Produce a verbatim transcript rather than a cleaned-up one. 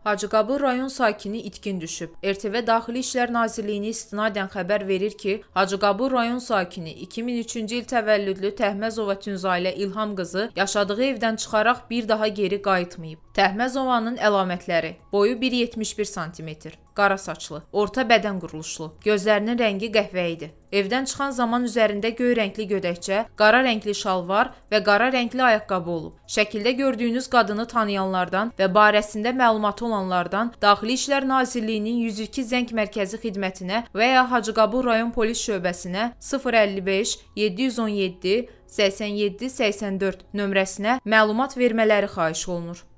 Hacıqabul rayon sakini itkin düşüb. R T V Daxili İşlər Nazirliyini istinadən xəbər verir ki, Hacıqabul rayon sakini iki min üçüncü il təvəllüdlü Təhməzova Tünzalə İlham qızı yaşadığı evdən çıxaraq bir daha geri qayıtmayıb. Təhməzovanın əlamətləri: boyu bir yetmiş bir santimetr, qara saçlı, orta bədən quruluşlu, gözlərinin rəngi qəhvəyidir. Evdən çıxan zaman üzərində göy rəngli gödəkçə, qara rəngli şalvar və qara rəngli ayaqqabı olub. Şəkildə gördüyünüz qadını tanıyanlardan və barəsində məlumatı olanlardan Daxili İşlər Nazirliyinin yüz iki zəng mərkəzi xidmətinə və ya Hacıqabul rayon polis şöbəsinə sıfır əlli beş yeddi yüz on yeddi səksən yeddi səksən dörd nömrəsinə məlumat vermələri xahiş olunur.